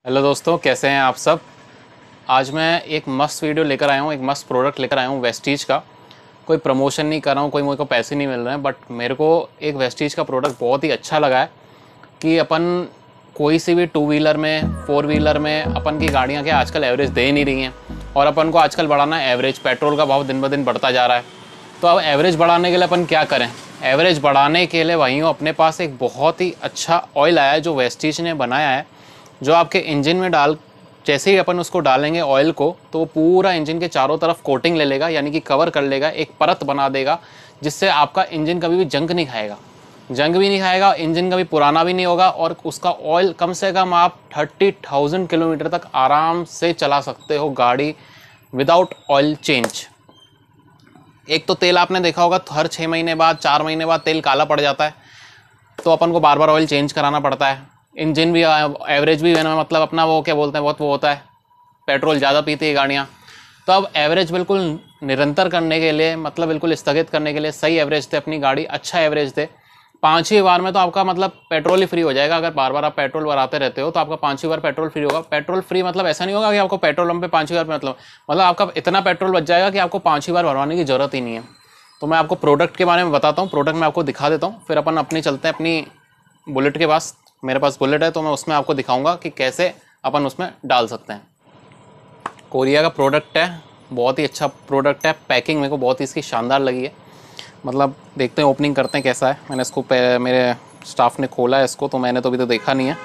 Hello दोस्तों, कैसे हैं आप सब। आज मैं एक मस्त वीडियो लेकर आया हूँ, एक मस्त प्रोडक्ट लेकर आया हूँ वेस्टीज का। कोई प्रमोशन नहीं कर रहा हूँ, कोई मेरे को पैसे नहीं मिल रहे हैं, बट मेरे को एक वेस्टीज का प्रोडक्ट बहुत ही अच्छा लगा है कि अपन कोई सी भी टू व्हीलर में, फोर व्हीलर में अपन की गाड़ियाँ क्या आजकल एवरेज दे नहीं रही हैं, और अपन को आजकल बढ़ाना है एवरेज। पेट्रोल का भाव दिन ब दिन बढ़ता जा रहा है, तो अब एवरेज बढ़ाने के लिए अपन क्या करें। एवरेज बढ़ाने के लिए वहीं अपने पास एक बहुत ही अच्छा ऑयल आया है जो वेस्टीज ने बनाया है, जो आपके इंजन में जैसे ही अपन उसको डालेंगे ऑयल को, तो वो पूरा इंजन के चारों तरफ कोटिंग ले लेगा, यानी कि कवर कर लेगा, एक परत बना देगा, जिससे आपका इंजन कभी भी जंग नहीं खाएगा। जंग भी नहीं खाएगा, इंजन कभी पुराना भी नहीं होगा, और उसका ऑयल कम से कम आप 30,000 किलोमीटर तक आराम से चला सकते हो गाड़ी विदाउट ऑयल चेंज। एक तो तेल आपने देखा होगा, हर 6 महीने बाद, 4 महीने बाद तेल काला पड़ जाता है, तो अपन को बार बार ऑयल चेंज कराना पड़ता है। इंजन भी एवरेज भी मतलब अपना वो क्या बोलते हैं, बहुत वो होता है, पेट्रोल ज़्यादा पीती है गाड़ियाँ। तो अब एवरेज बिल्कुल निरंतर करने के लिए, मतलब बिल्कुल स्थगित करने के लिए, सही एवरेज दे अपनी गाड़ी, अच्छा एवरेज दे, 5 ही बार में तो आपका मतलब पेट्रोल ही फ्री हो जाएगा। अगर बार बार आप पेट्रोल भराते रहते हो तो आपका 5 ही बार पेट्रोल फ्री होगा। पेट्रोल फ्री मतलब ऐसा नहीं होगा कि आपको पेट्रोल पंप पे 5 ही बार मतलब आपका इतना पेट्रोल बच जाएगा कि आपको 5 ही बार भरवाने की ज़रूरत ही नहीं है। तो मैं आपको प्रोडक्ट के बारे में बताता हूँ, प्रोडक्ट मैं आपको दिखा देता हूँ, फिर अपन अपनी चलते हैं अपनी बुलेट के पास। मेरे पास बुलेट है, तो मैं उसमें आपको दिखाऊंगा कि कैसे अपन उसमें डाल सकते हैं। कोरिया का प्रोडक्ट है, बहुत ही अच्छा प्रोडक्ट है। पैकिंग मेरे को बहुत ही इसकी शानदार लगी है। मतलब देखते हैं, ओपनिंग करते हैं कैसा है। मैंने इसको मेरे स्टाफ ने खोला है इसको, तो मैंने तो अभी तो देखा नहीं है।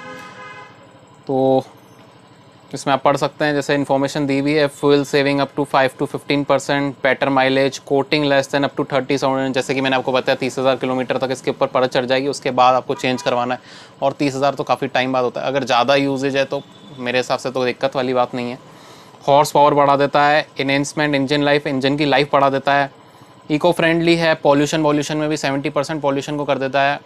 तो इसमें आप पढ़ सकते हैं, जैसे इन्फॉर्मेशन दी हुई है, fuel saving up to 5 to 15%, better mileage, coating less than up to 30,000। जैसे कि मैंने आपको बताया 30,000 किलोमीटर तक इसके ऊपर परत चढ़ जाएगी, उसके बाद आपको चेंज करवाना है, और 30,000 तो काफ़ी टाइम बाद होता है। अगर ज़्यादा यूजेज है तो मेरे हिसाब से तो दिक्कत वाली बात नहीं है। हॉर्स पावर बढ़ा देता है, इनहेंसमेंट, इंजन लाइफ, इंजन की लाइफ बढ़ा देता है। इको फ्रेंडली है, पॉल्यूशन में भी 70% पॉल्यूशन को कर देता है।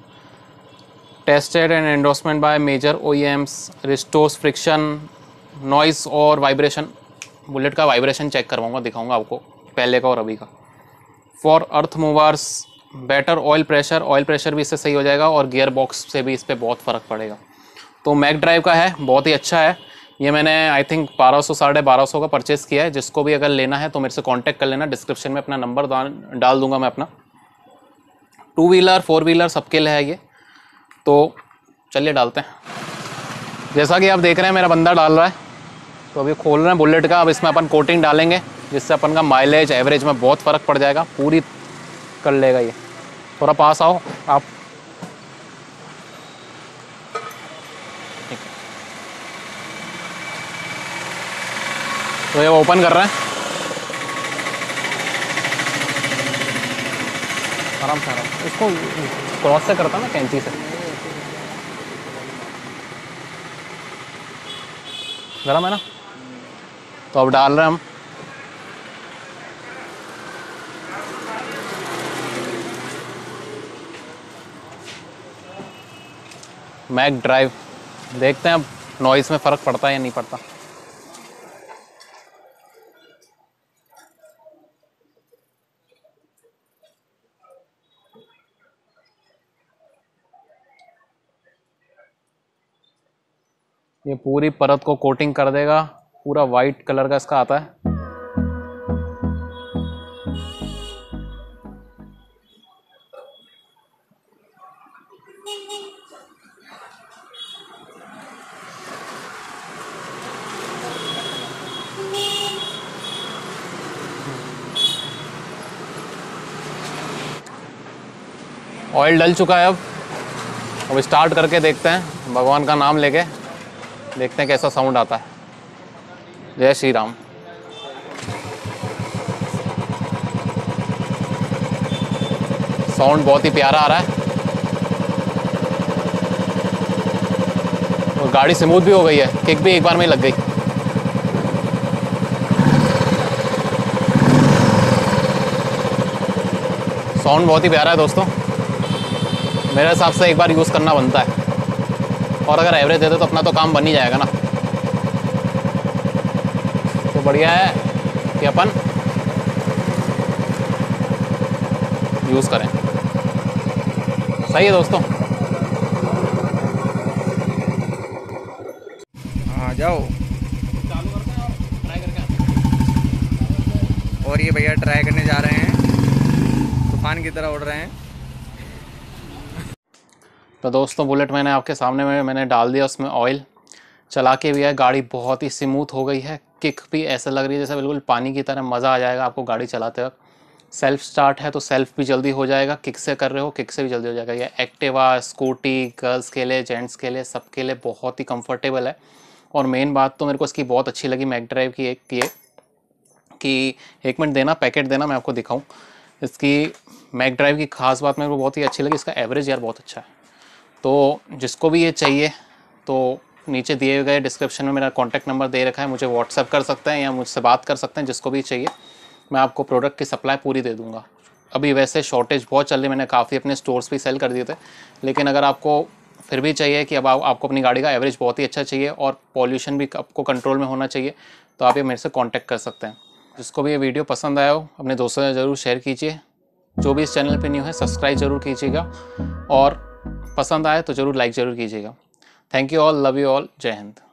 Tested and endorsement by major OEMs, restores friction, noise और वाइब्रेशन। बुलेट का वाइब्रेशन चेक करवाऊंगा, दिखाऊंगा आपको पहले का और अभी का। For earth movers, better oil pressure भी इससे सही हो जाएगा, और गियर बॉक्स से भी इस पर बहुत फ़र्क पड़ेगा। तो मैक ड्राइव का है, बहुत ही अच्छा है। ये मैंने आई थिंक 1200 1250 का परचेज़ किया है। जिसको भी अगर लेना है तो मेरे से कांटेक्ट कर लेना, डिस्क्रिप्शन में अपना नंबर डाल दूंगा मैं अपना। टू व्हीलर, फोर व्हीलर सबके लिए है ये। तो चलिए डालते हैं। जैसा कि आप देख रहे हैं मेरा बंदा डाल रहा है, तो अभी खोल रहे हैं बुलेट का। अब इसमें अपन कोटिंग डालेंगे, जिससे अपन का माइलेज, एवरेज में बहुत फ़र्क पड़ जाएगा, पूरी कर लेगा ये। थोड़ा पास आओ आप। तो ये ओपन कर रहे हैं, आराम से आराम। इसको क्रॉस से करता ना, कैंची से। गरम है ना, तो अब डाल रहे हैं हम। मैक ड्राइव, देखते हैं अब नॉइस में फ़र्क पड़ता है या नहीं पड़ता। ये पूरी परत को कोटिंग कर देगा, पूरा वाइट कलर का इसका आता है। ऑयल डल चुका है। अब स्टार्ट करके देखते हैं, भगवान का नाम लेके देखते हैं कैसा साउंड आता है। जय श्री राम। साउंड बहुत ही प्यारा आ रहा है, और गाड़ी स्मूथ भी हो गई है, किक भी एक बार में लग गई। साउंड बहुत ही प्यारा है दोस्तों, मेरे हिसाब से एक बार यूज़ करना बनता है, और अगर एवरेज दे दे तो अपना तो काम बन ही जाएगा ना। तो बढ़िया है कि अपन यूज़ करें। सही है दोस्तों। हाँ जाओ। चालू करते हैं और ट्राई करके आते हैं। और ये भैया ट्राई करने जा रहे हैं, तूफान की तरह उड़ रहे हैं। तो दोस्तों बुलेट मैंने आपके सामने में मैंने डाल दिया उसमें ऑयल, चला के भी है, गाड़ी बहुत ही स्मूथ हो गई है, किक भी ऐसा लग रही है जैसे बिल्कुल पानी की तरह, मज़ा आ जाएगा आपको गाड़ी चलाते वक्त। सेल्फ स्टार्ट है तो सेल्फ भी जल्दी हो जाएगा, किक से कर रहे हो किक से भी जल्दी हो जाएगा। ये एक्टिवा, स्कूटी, गर्ल्स के लिए, जेंट्स के लिए, सबके लिए बहुत ही कंफर्टेबल है। और मेन बात तो मेरे को इसकी बहुत अच्छी लगी मैक ड्राइव की, एक ये कि 1 मिनट देना, पैकेट देना, मैं आपको दिखाऊं इसकी मैक ड्राइव की खास बात मेरे को बहुत ही अच्छी लगी, इसका एवरेज यार बहुत अच्छा है। तो जिसको भी ये चाहिए तो नीचे दिए गए डिस्क्रिप्शन में मेरा कॉन्टैक्ट नंबर दे रखा है, मुझे व्हाट्सअप कर सकते हैं या मुझसे बात कर सकते हैं, जिसको भी चाहिए मैं आपको प्रोडक्ट की सप्लाई पूरी दे दूंगा। अभी वैसे शॉर्टेज बहुत चल रही, मैंने काफ़ी अपने स्टोर्स पे सेल कर दिए थे, लेकिन अगर आपको फिर भी चाहिए कि अब आपको अपनी गाड़ी का एवरेज बहुत ही अच्छा चाहिए और पॉल्यूशन भी आपको कंट्रोल में होना चाहिए, तो आप ये मेरे से कॉन्टैक्ट कर सकते हैं। जिसको भी ये वीडियो पसंद आया हो अपने दोस्तों से ज़रूर शेयर कीजिए, जो भी इस चैनल पे न्यू है सब्सक्राइब ज़रूर कीजिएगा, और पसंद आए तो ज़रूर लाइक ज़रूर कीजिएगा। Thank you all, love you all, Jai Hind.